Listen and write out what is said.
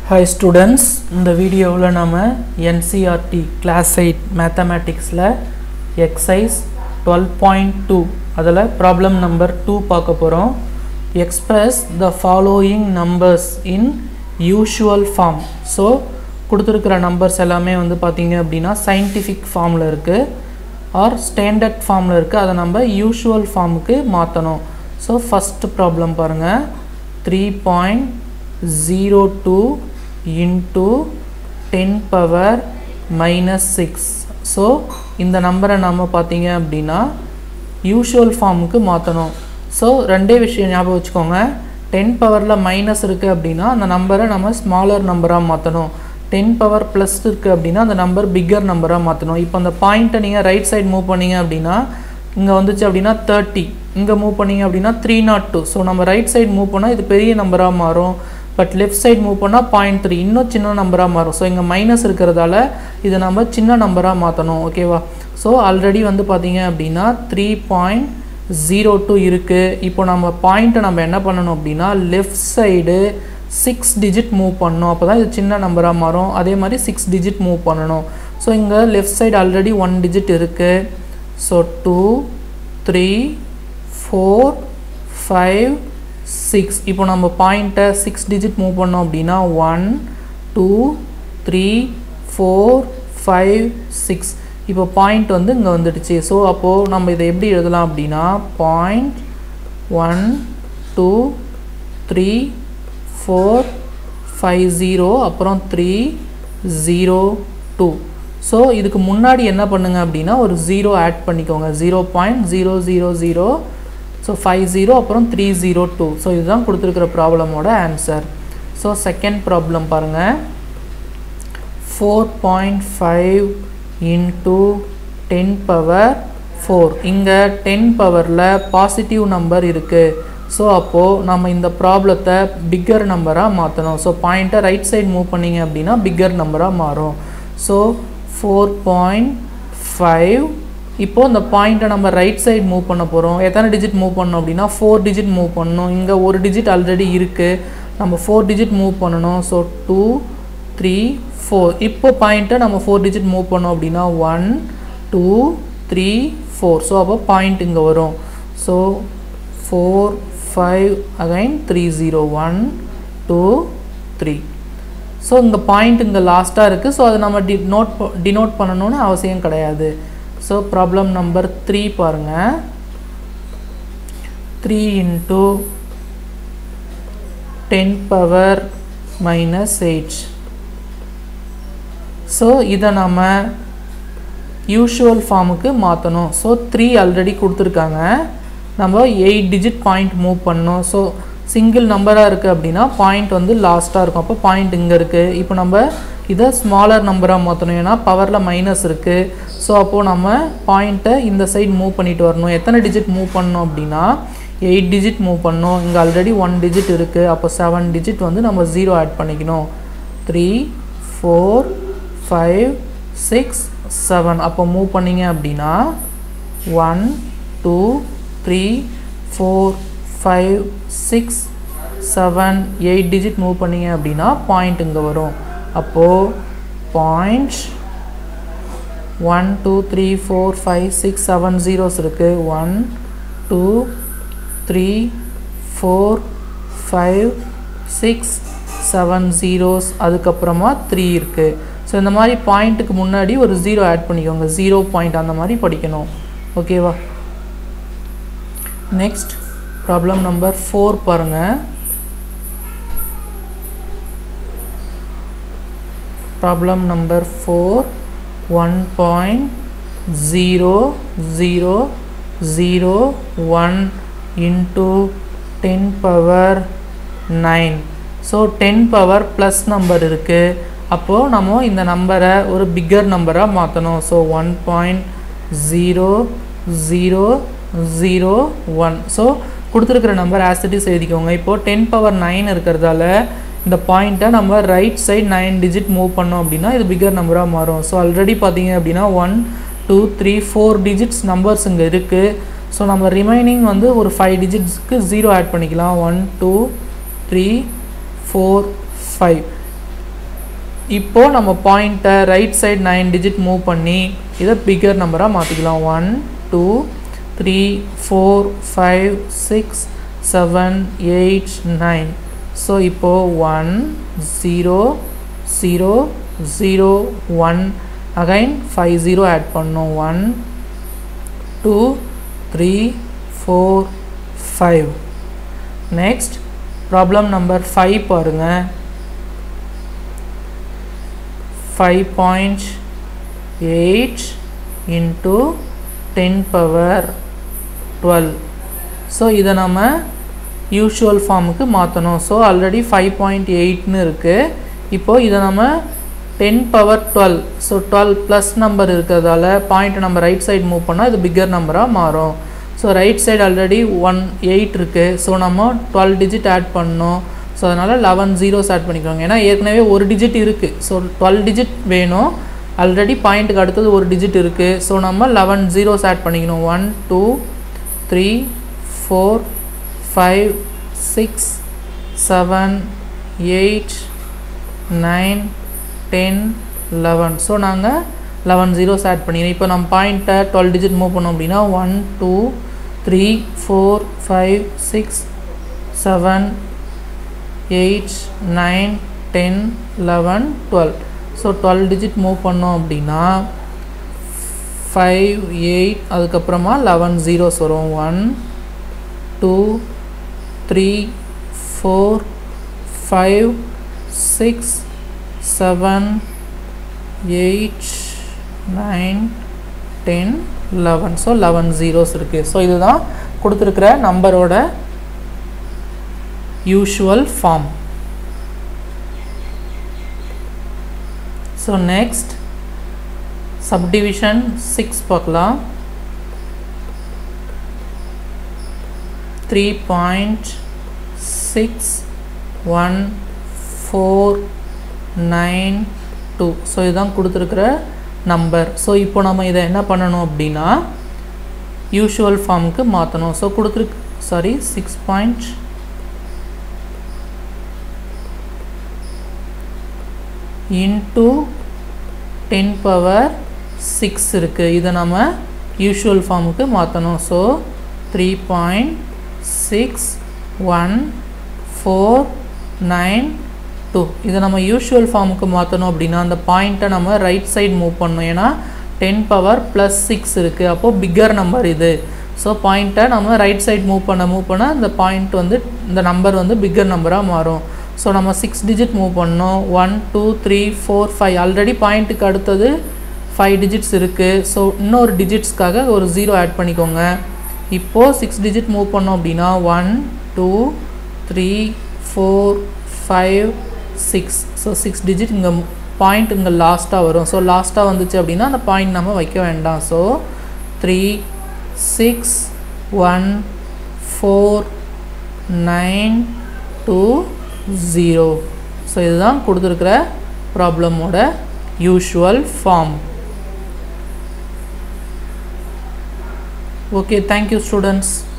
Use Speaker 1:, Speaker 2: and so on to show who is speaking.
Speaker 1: Hi students, இந்த வீடியோவில் நாம NCERT Class 8 Mathematicsல exercise 12.2 அதில் problem number 2 பார்க்க போகிறோம். Express the following numbers in usual form. So கொடுத்திருக்கிற numbers எல்லாமே வந்து பார்த்தீங்க அப்படின்னா scientific formல இருக்கு or standard formல இருக்கு. அதை நம்ம usual formக்கு மாற்றணும். So first problem பாருங்க 3.02 into 10 power minus 6. So இந்த நம்பரை நாம பார்த்தீங்க அப்படின்னா usual formக்கு மாற்றணும். ஸோ ரெண்டே விஷயம் ஞாபகம் வச்சுக்கோங்க. 10 பவரில் மைனஸ் இருக்குது அப்படின்னா அந்த நம்பரை நம்ம ஸ்மாலர் நம்பராக மாற்றணும். 10 பவர் ப்ளஸ் இருக்குது அப்படின்னா அந்த நம்பர் பிக்கர் நம்பராக மாற்றணும். இப்போ அந்த பாயிண்ட்டை நீங்கள் ரைட் சைடு மூவ் பண்ணிங்க அப்படின்னா இங்கே வந்துச்சு அப்படின்னா 30, இங்கே மூவ் பண்ணிங்க அப்படின்னா 302. ஸோ நம்ம ரைட் சைடு மூவ் பண்ணால் இது பெரிய நம்பராக மாறும். பட் லெஃப்ட் சைடு மூவ் பண்ணால் 0.3 இன்னும் சின்ன நம்பராக மாறும். ஸோ இங்கே மைனஸ் இருக்கிறதால இதை நம்ம சின்ன நம்பராக மாற்றணும். ஓகேவா? ஸோ ஆல்ரெடி வந்து பார்த்தீங்க அப்படின்னா 3.02 இருக்குது. இப்போ நம்ம பாயிண்ட்டை நம்ம என்ன பண்ணணும் அப்படின்னா லெஃப்ட் சைடு 6 டிஜிட் மூவ் பண்ணணும். அப்போ தான் இது சின்ன நம்பராக மாறும். அதே மாதிரி 6 டிஜிட் மூவ் பண்ணணும். ஸோ இங்கே லெஃப்ட் சைடு ஆல்ரெடி 1 டிஜிட் இருக்குது. ஸோ 2, 3, 4, 5, 6. இப்போ நம்ம பாயிண்ட்டை 6 டிஜிட் மூவ் பண்ணோம் அப்படின்னா 1, 2, 3, 4, 5, 6. இப்போ பாயிண்ட் வந்து இங்கே வந்துடுச்சு. ஸோ அப்போது நம்ம இதை எப்படி எழுதலாம் அப்படின்னா 0.12345 அப்புறம் 302. ஸோ இதுக்கு முன்னாடி என்ன பண்ணுங்க அப்படின்னா ஒரு 0 ஆட் பண்ணிக்கோங்க. 0.000. ஸோ 50 அப்புறம் 302. ஸோ இதுதான் கொடுத்துருக்கிற ப்ராப்ளமோட ஆன்சர். ஸோ செகண்ட் ப்ராப்ளம் பாருங்கள். 4.5 into 10 power 4. இங்கே 10 பவரில் பாசிட்டிவ் நம்பர் இருக்குது. ஸோ அப்போது நம்ம இந்த ப்ராப்ளத்தை பிக்கர் நம்பராக மாற்றணும். ஸோ பாயிண்ட்டை ரைட் சைடு மூவ் பண்ணிங்க அப்படின்னா பிக்கர் நம்பராக மாறும். ஸோ 4.5. இப்போது இந்த பாயிண்ட்டை நம்ம ரைட் சைடு மூவ் பண்ண போகிறோம். எத்தனை டிஜிட் மூவ் பண்ணணும் அப்படின்னா 4 டிஜிட் மூவ் பண்ணணும். இங்கே ஒரு டிஜிட் ஆல்ரெடி இருக்குது. நம்ம 4 டிஜிட் மூவ் பண்ணணும். ஸோ 2, 3, 4. இப்போ பாயிண்ட்டை நம்ம 4 டிஜிட் மூவ் பண்ணோம் அப்படின்னா 1, 2, 3, 4. ஸோ அப்போ பாயிண்ட் இங்கே வரும். So 4, 5 again 3, 1, 2, 3. ஸோ இங்கே பாயிண்ட் இங்கே லாஸ்ட்டாக இருக்குது. ஸோ அதை நம்ம டினோட் பண்ணணும்னு அவசியம் கிடையாது. ஸோ ப்ராப்ளம் நம்பர் 3 பாருங்கள். 3 into 10 power minus 8. ஸோ இதை நம்ம யூஷுவல் ஃபார்முக்கு மாற்றணும். ஸோ 3 ஆல்ரெடி கொடுத்துருக்காங்க. நம்ம 8 டிஜிட் பாயிண்ட் மூவ் பண்ணணும். ஸோ சிங்கிள் நம்பராக இருக்குது அப்படின்னா பாயிண்ட் வந்து லாஸ்ட்டாக இருக்கும். அப்போ பாயிண்ட் இங்கே இருக்குது. இப்போ நம்ம இதை ஸ்மாலர் நம்பராக மாற்றணும். ஏன்னா பவரில் மைனஸ் இருக்குது. ஸோ அப்போது நம்ம பாயிண்ட்டை இந்த சைடு மூவ் பண்ணிட்டு வரணும். எத்தனை டிஜிட் மூவ் பண்ணணும் அப்படின்னா 8 டிஜிட் மூவ் பண்ணணும். இங்கே ஆல்ரெடி 1 டிஜிட் இருக்குது. அப்போ 7 டிஜிட் வந்து நம்ம 0 ஆட் பண்ணிக்கணும். 3, 4, 5, 6, 7. அப்போ மூவ் பண்ணிங்க அப்படின்னா 1, 2, 3, 4, 5, 6, 7, 8 டிஜிட் மூவ் பண்ணிங்க அப்படின்னா பாயிண்ட் இங்கே வரும். அப்போது பாயிண்ட் 1, 2, 3, 4, 5, 6, 7 zeros இருக்குது. 1, 2, 3, 4, 5, 6, 7 zeros. அதுக்கப்புறமா 3 இருக்குது. ஸோ இந்த மாதிரி பாயிண்ட்டுக்கு முன்னாடி ஒரு 0 ஆட் பண்ணிக்கோங்க. 0 பாயிண்ட் அந்த மாதிரி படிக்கணும். ஓகேவா? நெக்ஸ்ட் ப்ராப்ளம் நம்பர் 4 பாருங்கள். Problem number 4 1.0001 into 10 power 9. So 10 power plus number இருக்குது. அப்போது நம்ம இந்த நம்பரை ஒரு பிக்கர் நம்பராக மாற்றணும். ஸோ 1.0001. ஸோ கொடுத்துருக்கிற நம்பர் ஆசிட்டிஸ் எழுதிக்கோங்க. இப்போது 10 பவர் 9 இருக்கிறதால இந்த பாயிண்ட்டை நம்ம ரைட் சைடு 9 டிஜிட் மூவ் பண்ணோம் அப்படின்னா இது பிக்கர் நம்பராக மாறும். ஸோ ஆல்ரெடி பார்த்தீங்க அப்படின்னா 1, 2, 3, 4 டிஜிட்ஸ் நம்பர்ஸ் இங்கே இருக்குது. ஸோ நம்ம ரிமைனிங் வந்து ஒரு 5 டிஜிட்ஸ்க்கு 0 ஆட் பண்ணிக்கலாம். 1, 2, 3, 4, 5. இப்போ நம்ம பாயிண்ட்டை ரைட் சைடு 9 டிஜிட் மூவ் பண்ணி இதை பிகர் நம்பராக மாற்றிக்கலாம். 1 2 3 4 5 6 7 8 9. ஸோ இப்போது 1 0 0 0 1 அகைன் 5 0 ஆட் பண்ணோம். 1 2 3 4 5. நெக்ஸ்ட் ப்ராப்ளம் நம்பர் 5 பாருங்க. 5.8 into 10 power 12. ஸோ இதை நம்ம யூஷுவல் ஃபார்முக்கு மாற்றணும். ஸோ ஆல்ரெடி 5.8ன்னு இருக்குது. இப்போது இதை நம்ம 10 power 12. ஸோ 12 ப்ளஸ் நம்பர் இருக்கிறதால பாயிண்ட்டை நம்ம ரைட் சைடு மூவ் பண்ணால் இது பிக்கர் நம்பராக மாறும். ஸோ ரைட் சைடு ஆல்ரெடி 8 இருக்குது. ஸோ நம்ம 12 டிஜிட் ஆட் பண்ணோம். ஸோ அதனால் 11 zeros ஆட் பண்ணிக்கோங்க. ஏன்னா ஏற்கனவே ஒரு டிஜிட் இருக்குது. ஸோ 12 டிஜிட் வேணும். ஆல்ரெடி பாயிண்ட்டுக்கு அடுத்தது ஒரு டிஜிட் இருக்குது. ஸோ நம்ம 11 zeros ஆட் பண்ணிக்கணும். 1 2 3 4 5 6 7 8 9 10 11. ஸோ நாங்கள் 11 zeros ஆட் பண்ணிக்கிறோம். இப்போ நம்ம பாயிண்ட்டை 12 டிஜிட் மூவ் பண்ணோம் அப்படின்னா 1 2 3 4 5 6 7 8 9 10 11 12. ஸோ 12 டிஜிட் மூவ் பண்ணோம் அப்படின்னா 5 8 அதுக்கப்புறமா 11 zeros வரும். 1 2 3 4 5 6 7 8 9 10 11. ஸோ 11 zeros இருக்குது. ஸோ இதுதான் கொடுத்துருக்கிற நம்பரோட usual form. So next subdivision 6 பார்க்கலாம். 3.61492. ஸோ இதுதான் கொடுத்துருக்கிற நம்பர். ஸோ இப்போ நம்ம இதை என்ன பண்ணணும் அப்படின்னா யூஷுவல் ஃபார்முக்கு மாற்றணும். ஸோ கொடுத்துருக்கு 6. into 10 power 6 இருக்குது. இதை நம்ம யூஷுவல் ஃபார்முக்கு மாற்றணும். ஸோ 3.61492. இதை நம்ம யூஷுவல் ஃபார்முக்கு மாற்றணும் அப்படின்னா அந்த பாயிண்ட்டை நம்ம ரைட் சைடு மூவ் பண்ணணும். ஏன்னா 10 power + 6 இருக்குது. அப்போது பிக்கர் நம்பர் இது. ஸோ பாயிண்ட்டை நம்ம ரைட் சைடு மூவ் பண்ண இந்த பாயிண்ட் வந்து இந்த நம்பர் வந்து பிக்கர் நம்பராக மாறும். ஸோ நம்ம 6 டிஜிட் மூவ் பண்ணோம். 1 2 3 4 5. ஆல்ரெடி பாயிண்ட்டுக்கு அடுத்தது 5 டிஜிட்ஸ் இருக்குது. ஸோ இன்னொரு டிஜிட்ஸ்க்காக ஒரு 0 ஆட் பண்ணிக்கோங்க. இப்போது 6 டிஜிட் மூவ் பண்ணோம் அப்படின்னா 1 2 3 4 5 6. ஸோ 6 டிஜிட் இங்கே பாயிண்ட் இங்கே லாஸ்ட்டாக வரும். ஸோ லாஸ்ட்டாக வந்துச்சு அப்படின்னா அந்த பாயிண்ட் நம்ம வைக்க வேண்டாம். ஸோ 3 6 1 4 9 2 0. ஸோ இதுதான் கொடுத்துருக்கிற ப்ராப்ளமோட usual form. Okay, thank you students.